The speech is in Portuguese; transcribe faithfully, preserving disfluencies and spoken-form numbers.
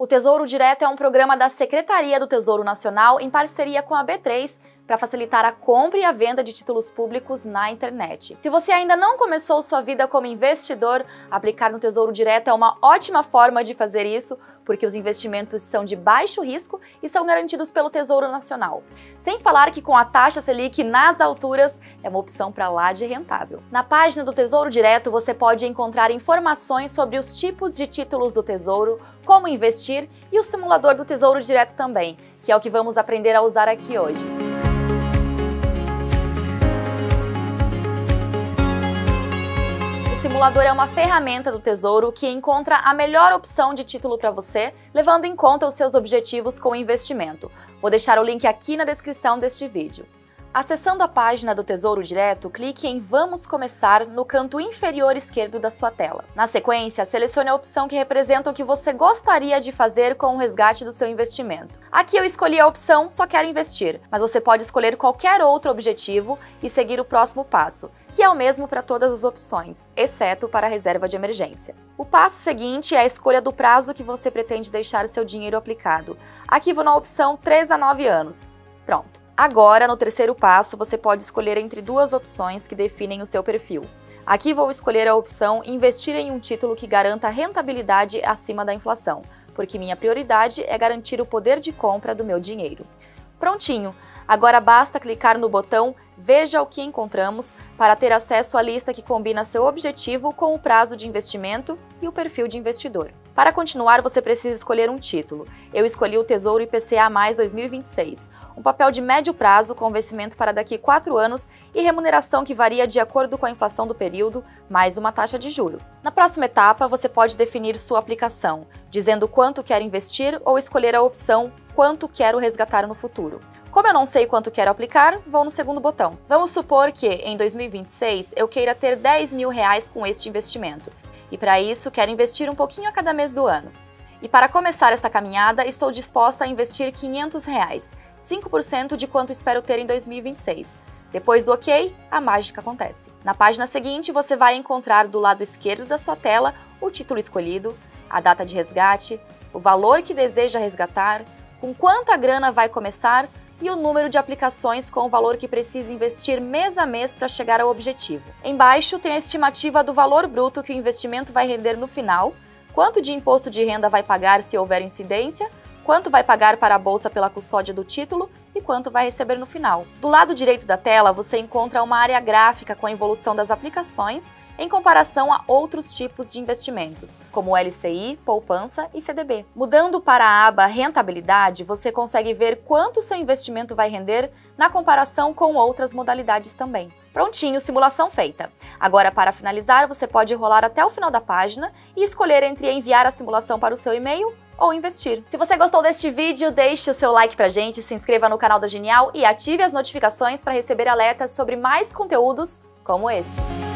O Tesouro Direto é um programa da Secretaria do Tesouro Nacional em parceria com a B três para facilitar a compra e a venda de títulos públicos na internet. Se você ainda não começou sua vida como investidor, aplicar no Tesouro Direto é uma ótima forma de fazer isso, porque os investimentos são de baixo risco e são garantidos pelo Tesouro Nacional. Sem falar que com a taxa Selic nas alturas, é uma opção para lá de rentável. Na página do Tesouro Direto você pode encontrar informações sobre os tipos de títulos do Tesouro, como investir e o simulador do Tesouro Direto também, que é o que vamos aprender a usar aqui hoje. O simulador é uma ferramenta do Tesouro que encontra a melhor opção de título para você, levando em conta os seus objetivos com o investimento. Vou deixar o link aqui na descrição deste vídeo. Acessando a página do Tesouro Direto, clique em Vamos Começar no canto inferior esquerdo da sua tela. Na sequência, selecione a opção que representa o que você gostaria de fazer com o resgate do seu investimento. Aqui eu escolhi a opção Só Quero Investir, mas você pode escolher qualquer outro objetivo e seguir o próximo passo, que é o mesmo para todas as opções, exceto para a reserva de emergência. O passo seguinte é a escolha do prazo que você pretende deixar seu dinheiro aplicado. Aqui vou na opção três a nove anos. Pronto. Agora, no terceiro passo, você pode escolher entre duas opções que definem o seu perfil. Aqui vou escolher a opção Investir em um título que garanta rentabilidade acima da inflação, porque minha prioridade é garantir o poder de compra do meu dinheiro. Prontinho! Agora basta clicar no botão Veja o que encontramos para ter acesso à lista que combina seu objetivo com o prazo de investimento e o perfil de investidor. Para continuar, você precisa escolher um título. Eu escolhi o Tesouro I P C A mais, dois mil e vinte e seis, um papel de médio prazo com vencimento para daqui a quatro anos e remuneração que varia de acordo com a inflação do período, mais uma taxa de juro. Na próxima etapa, você pode definir sua aplicação, dizendo quanto quer investir ou escolher a opção Quanto quero resgatar no futuro. Como eu não sei quanto quero aplicar, vou no segundo botão. Vamos supor que, em dois mil e vinte e seis, eu queira ter dez mil reais com este investimento. E para isso, quero investir um pouquinho a cada mês do ano. E para começar esta caminhada, estou disposta a investir quinhentos reais, cinco por cento de quanto espero ter em dois mil e vinte e seis. Depois do OK, a mágica acontece. Na página seguinte, você vai encontrar do lado esquerdo da sua tela o título escolhido, a data de resgate, o valor que deseja resgatar, com quanta grana vai começar e o número de aplicações com o valor que precisa investir mês a mês para chegar ao objetivo. Embaixo tem a estimativa do valor bruto que o investimento vai render no final, quanto de imposto de renda vai pagar se houver incidência, quanto vai pagar para a bolsa pela custódia do título e quanto vai receber no final. Do lado direito da tela, você encontra uma área gráfica com a evolução das aplicações em comparação a outros tipos de investimentos, como L C I, poupança e C D B. Mudando para a aba Rentabilidade, você consegue ver quanto seu investimento vai render na comparação com outras modalidades também. Prontinho, simulação feita. Agora, para finalizar, você pode rolar até o final da página e escolher entre enviar a simulação para o seu e-mail ou investir. Se você gostou deste vídeo, deixe o seu like pra gente, se inscreva no canal da Genial e ative as notificações para receber alertas sobre mais conteúdos como este.